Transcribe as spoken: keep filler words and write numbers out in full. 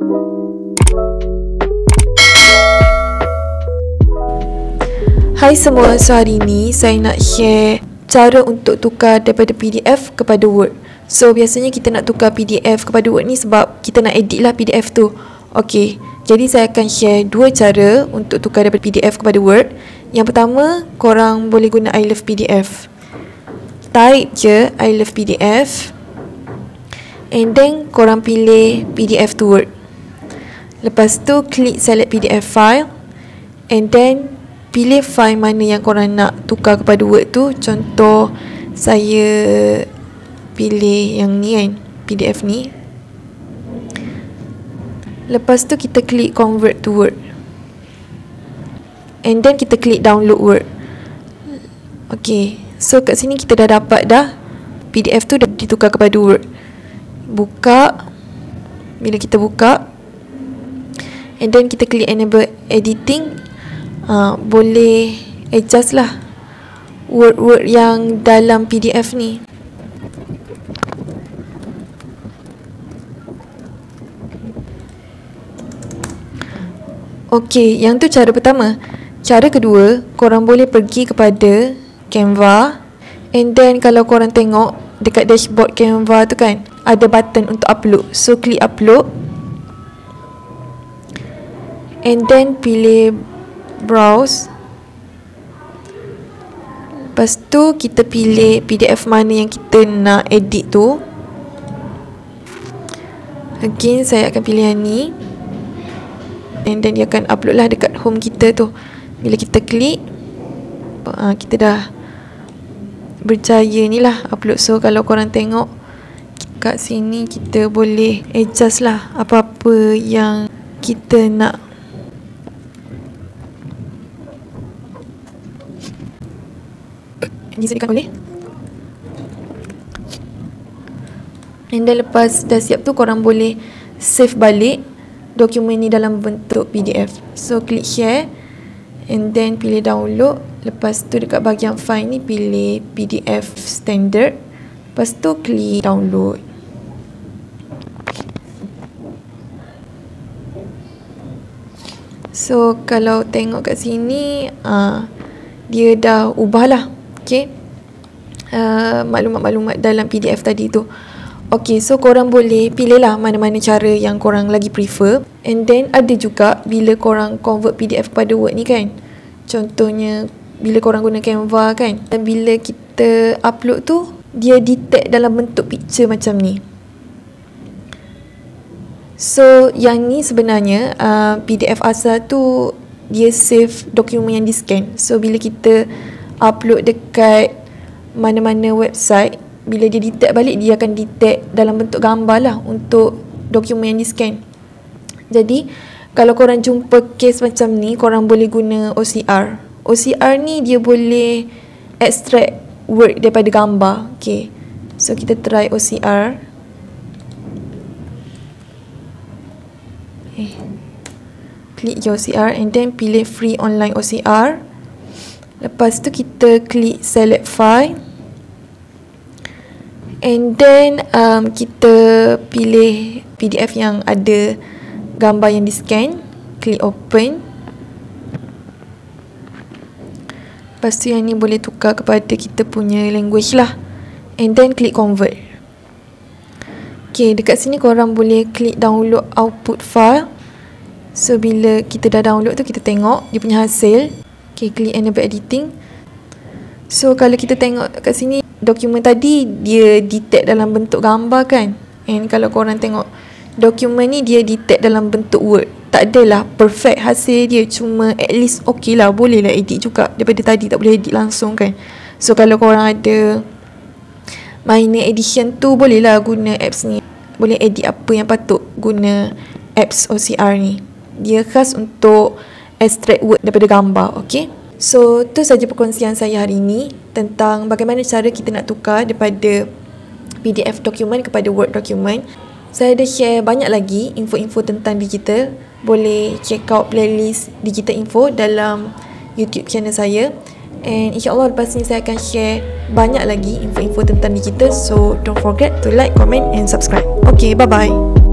Hai semua, so hari ni saya nak share cara untuk tukar daripada P D F kepada Word. So biasanya kita nak tukar P D F kepada Word ni sebab kita nak edit lah P D F tu. Okay, jadi saya akan share dua cara untuk tukar daripada P D F kepada Word. Yang pertama, korang boleh guna I love P D F. Type je I love P D F, and then korang pilih P D F to Word. Lepas tu klik select P D F file, and then pilih file mana yang korang nak tukar kepada Word tu. Contoh saya pilih yang ni kan, P D F ni. Lepas tu kita klik convert to Word, and then kita klik download Word. Okay, so kat sini kita dah dapat dah P D F tu dah ditukar kepada Word. Buka. Bila kita buka, and then kita klik enable editing, uh, boleh adjust lah word-word yang dalam P D F ni. Okey, yang tu cara pertama. Cara kedua, korang boleh pergi kepada Canva, and then kalau korang tengok dekat dashboard Canva tu kan, ada button untuk upload. So klik upload, and then pilih browse. Lepas tu kita pilih P D F mana yang kita nak edit tu. Again saya akan pilih yang ni, and then dia akan upload lah dekat home kita tu. Bila kita klik, uh, kita dah berjaya ni lah upload. So kalau korang tengok kat sini, kita boleh adjust lah apa-apa yang kita nak. Disediakan boleh. And then lepas dah siap tu, korang boleh save balik dokumen ni dalam bentuk P D F. So klik share, and then pilih download. Lepas tu dekat bahagian file ni pilih P D F standard. Lepas tu klik download. So kalau tengok kat sini, uh, dia dah ubah lah, okay, uh, maklumat-maklumat dalam P D F tadi tu. Okay, so korang boleh pilih lah mana-mana cara yang korang lagi prefer. And then ada juga bila korang convert P D F kepada Word ni kan, contohnya bila korang guna Canva kan, dan bila kita upload tu, dia detect dalam bentuk picture macam ni. So yang ni sebenarnya uh, P D F asal tu dia save dokumen yang di scan. So bila kita upload dekat mana-mana website, bila dia detect balik, dia akan detect dalam bentuk gambar lah untuk dokumen yang di scan. Jadi kalau korang jumpa case macam ni, korang boleh guna O C R. O C R ni dia boleh extract word daripada gambar. Okay, so kita try O C R. Okay, klik je O C R, and then pilih free online O C R. Lepas tu kita klik select file, and then um, kita pilih P D F yang ada gambar yang di scan. Klik open. Lepas tu yang ni boleh tukar kepada kita punya language lah, and then klik convert. Okay, dekat sini korang boleh klik download output file. So bila kita dah download tu, kita tengok dia punya hasil. Okay, klik enable editing. So kalau kita tengok kat sini, dokumen tadi dia detect dalam bentuk gambar kan, and kalau korang tengok dokumen ni dia detect dalam bentuk Word. Tak adalah perfect hasil dia, cuma at least okey lah, boleh lah edit juga. Daripada tadi tak boleh edit langsung kan. So kalau korang ada minor edition tu, boleh lah guna apps ni. Boleh edit apa yang patut guna apps O C R ni. Dia khas untuk extract Word daripada gambar. Okay, so tu saja perkongsian saya hari ni tentang bagaimana cara kita nak tukar daripada P D F dokumen kepada Word dokumen. Saya ada share banyak lagi info-info tentang digital. Boleh check out playlist digital info dalam YouTube channel saya. And insyaAllah lepas ni saya akan share banyak lagi info-info tentang digital. So don't forget to like, comment and subscribe. Okay, bye-bye.